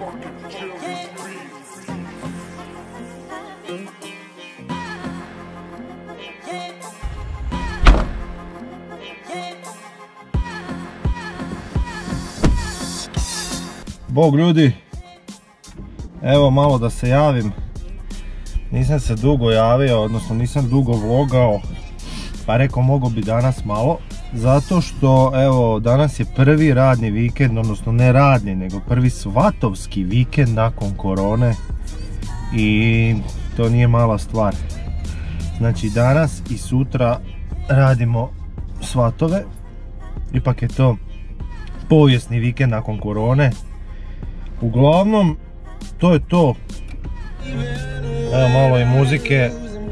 Bog ljudi, evo malo da se javim, nisam se dugo javio, odnosno nisam dugo vlogao, pa rekao mogo bi danas malo, zato što evo danas je prvi radni vikend, odnosno ne radni, nego prvi svatovski vikend nakon korone i to nije mala stvar. Znači danas i sutra radimo svatove, ipak je to povijesni vikend nakon korone. Uglavnom, to je to. Evo malo i muzike.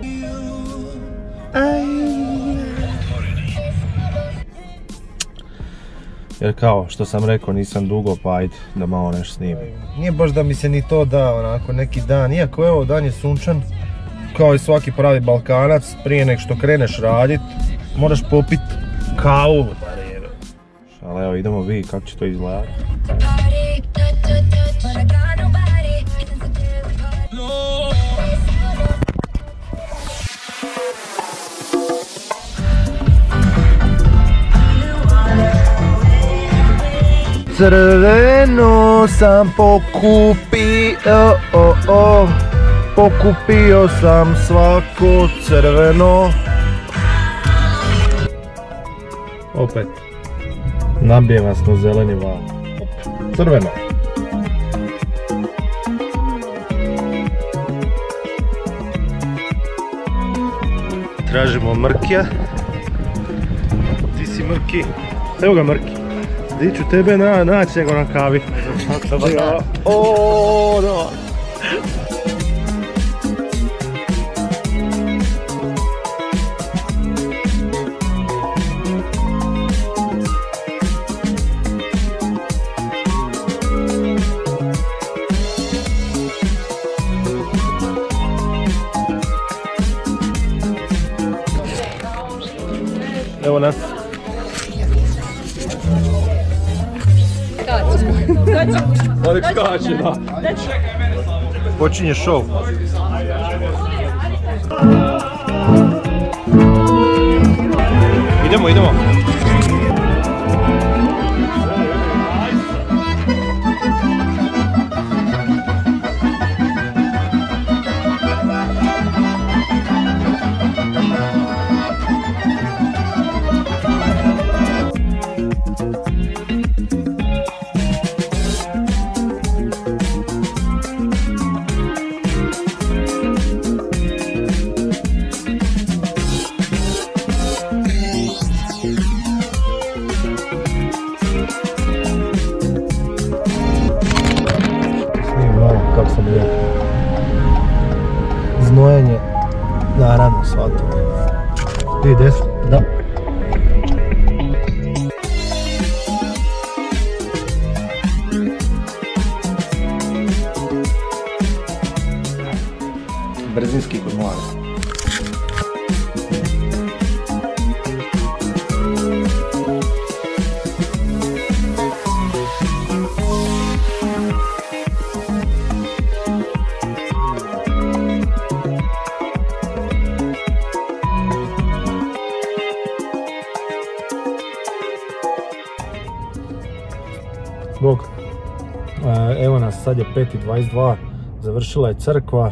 Jer kao što sam rekao nisam dugo, pa ajde da malo nešto snimim. Nije baš da mi se ni to da onako neki dan, iako evo dan je sunčan. Kao i svaki pravi Balkanac, prije nek što kreneš radit, moraš popit kavu. Ali evo idemo vidjeti kako će to izgledati. Crveno sam pokupio, pokupio sam svako crveno. Opet nabije vas na zeleni val. Crveno. Tražimo Mrkija. Ti si Mrki. Evo ga Mrki. Di ću tebe naći nego na kavi. Oooo, no. Evo nas. Onek skače, da. Počinje show. Idemo, idemo. Znojenje, naravno svatove. Ti desno? Da. Brzinski kod mlada. Bog, evo nas, sad je 5:22, završila je crkva.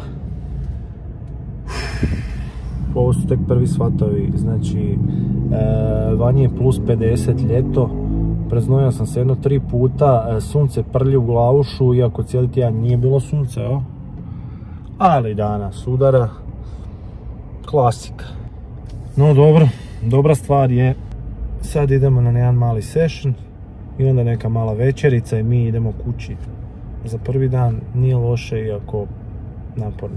Ovo su tek prvi svatovi, znači vanje je plus 50 ljeto, preznojio sam se jedno 3 puta, sunce prlji u glavušu, iako cijeli tjedan nije bilo sunce, ali danas udara, klasika. No dobro, dobra stvar je, sad idemo na jedan mali session i onda neka mala večerica i mi idemo kući. Za prvi dan nije loše, iako naporno.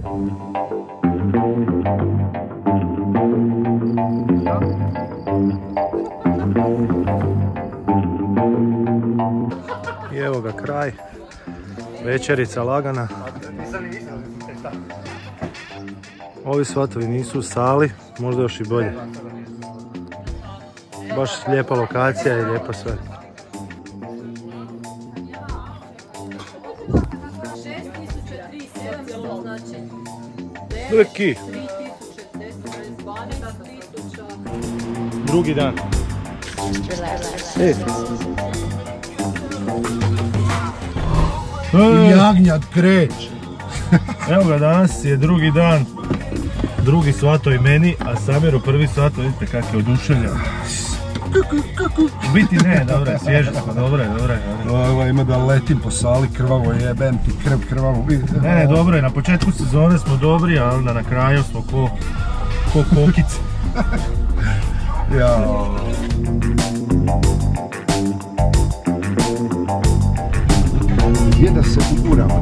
I evo ga kraj, večerica lagana. Ovi svatovi nisu u sali, možda još i bolje. Baš lijepa lokacija i lijepo sve. 6300, znači... Neki. 3000, Drugi dan. Jagnjat kreće. Evo ga, danas je drugi dan. Drugi svato i meni, a Samiru prvi svato, vidite kak je oduševljen. U biti ne, dobro je, svježe smo, dobro je. Ovo ima da letim po sali, krvavo jebem ti, krvavo. Ne, dobro je, na početku sezone smo dobri, a onda na kraju smo ko kokice. Jao. Gdje da se uguramo?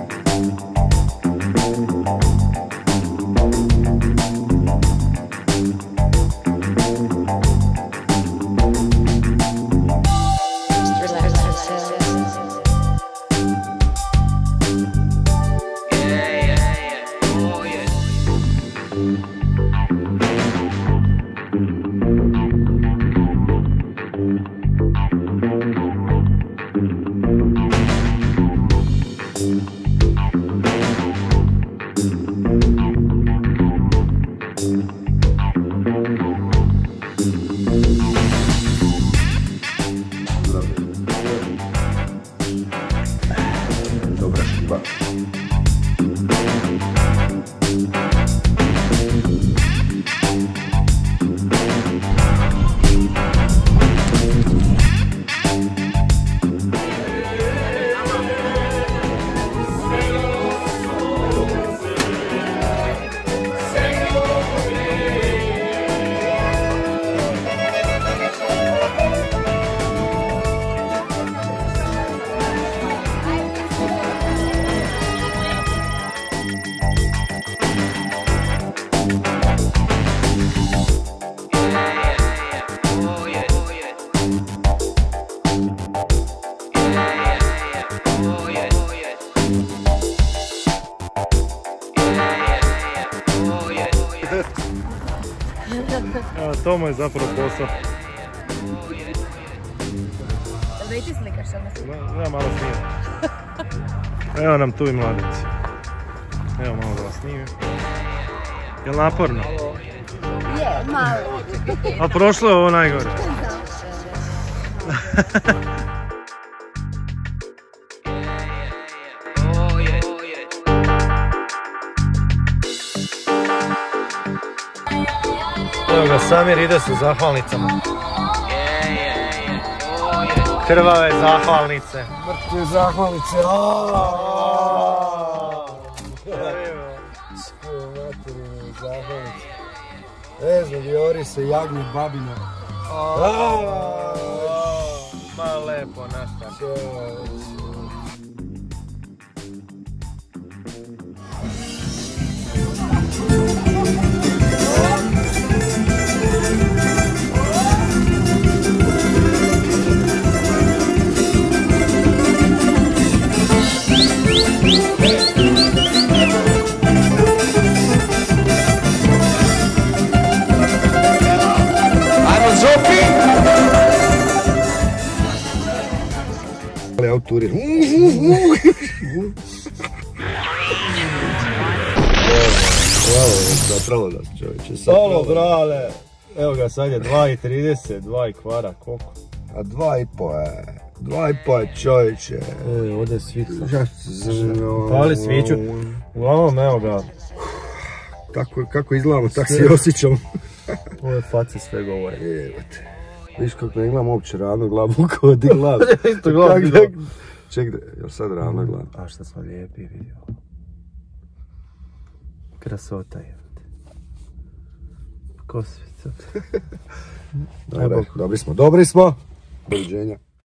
Dobra šiba. Evo, to mu je zapravo posao. Da i ti slikaš što mislim? Ja malo snimim. Evo nam tu i mladeci. Evo malo da vas snimim. Jel naporno? Je, malo. A prošlo je ovo najgore. Evo ga, Samir ide sa zahvalnicama. Krvave zahvalnice. Mrtve zahvalnice. Materine zahvalnice. Vjori se jagnju babina. Ma lepo nastav. Autoriram. Bravo, zapravo nas čovječe. Solo, brale. Evo ga, sad je 2:30, 2 i kvara, koliko? A 2,5 je. 2,5 je čovječe. Ovdje je svijetlo. Pali sviću. Uglavnom, evo ga. Kako izgledamo, tako se osjećam. Ove face sve govore. Viš kako ne gledam uopće ravno glavu, kao di glav. Isto glav vidio. Ček, jel sad ravno glav? A šta smo lijepi vidio. Krasota je. Kosvica. Dobri smo. Doviđenja.